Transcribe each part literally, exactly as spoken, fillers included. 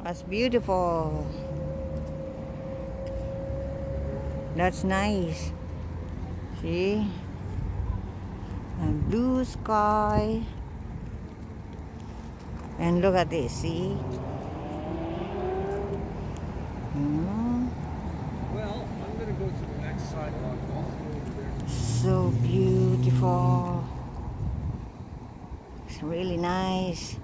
That's beautiful. That's nice. See? And blue sky. And look at this, see? Mm. Well, I'm going to go to the next sidewalk over there. So beautiful. It's really nice.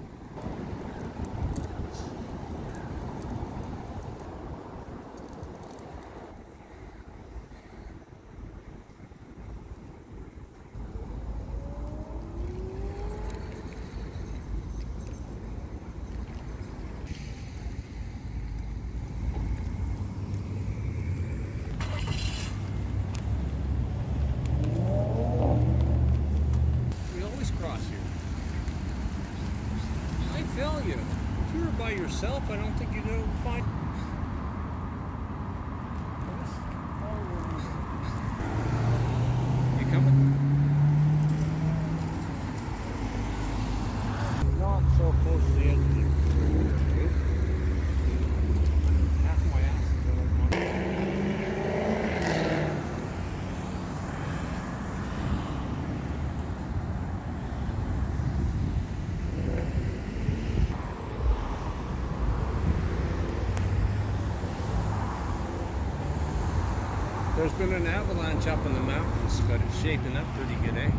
Cross here. I tell you, if you were by yourself, I don't think you'd know find. You coming? Not so close to the edge of the half my ass is going on. There's been an avalanche up in the mountains, but it's shaping up pretty good, eh?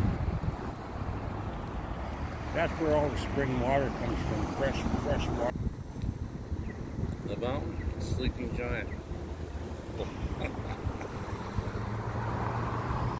That's where all the spring water comes from, fresh, fresh water. The mountain, sleeping giant.